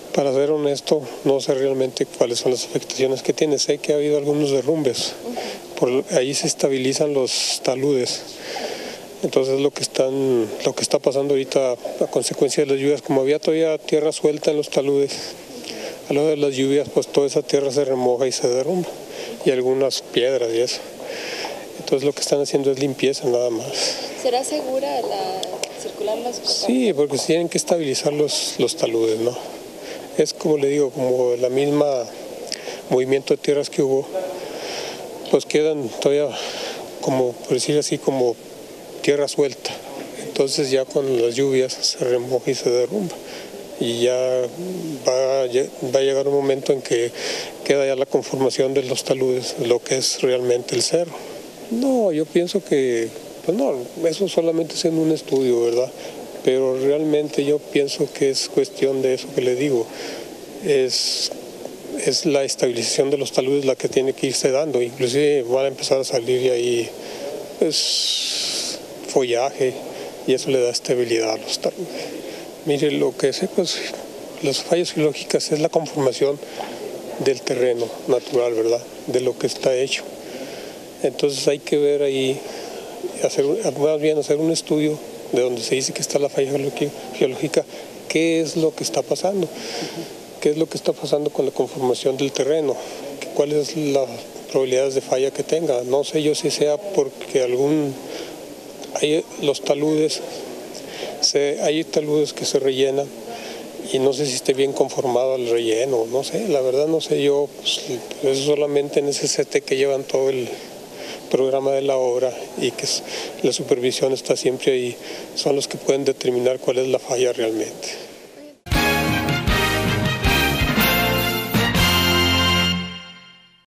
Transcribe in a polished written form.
Para ser honesto, no sé realmente cuáles son las afectaciones que tiene. Sé que ha habido algunos derrumbes. Por ahí se estabilizan los taludes. Entonces lo que está pasando ahorita a consecuencia de las lluvias, como había todavía tierra suelta en los taludes, a lo de las lluvias, pues toda esa tierra se remoja y se derrumba. Y algunas piedras y eso. Entonces lo que están haciendo es limpieza nada más. ¿Será segura circular las superficies? Sí, porque se tienen que estabilizar los taludes, ¿no? Es como le digo, como la misma movimiento de tierras que hubo, pues quedan todavía, como por decir así, como tierra suelta. Entonces ya con las lluvias se remoja y se derrumba. Y ya va a llegar un momento en que queda ya la conformación de los taludes, lo que es realmente el cerro. No, yo pienso que, pues no, eso solamente es en un estudio, ¿verdad? Pero realmente yo pienso que es cuestión de eso que le digo. Es la estabilización de los taludes la que tiene que irse dando. Inclusive van a empezar a salir de ahí follaje y eso le da estabilidad a los taludes. Mire, lo que sé, pues las fallas geológicas es la conformación del terreno natural, ¿verdad? De lo que está hecho. Entonces hay que ver ahí, hacer un estudio de donde se dice que está la falla geológica, qué es lo que está pasando, qué es lo que está pasando con la conformación del terreno, cuáles son las probabilidades de falla que tenga. No sé yo si sea porque hay taludes que se rellenan y no sé si esté bien conformado el relleno, no sé, la verdad no sé yo, pues, eso solamente en ese CT que llevan todo el programa de la obra y que la supervisión está siempre ahí, son los que pueden determinar cuál es la falla realmente.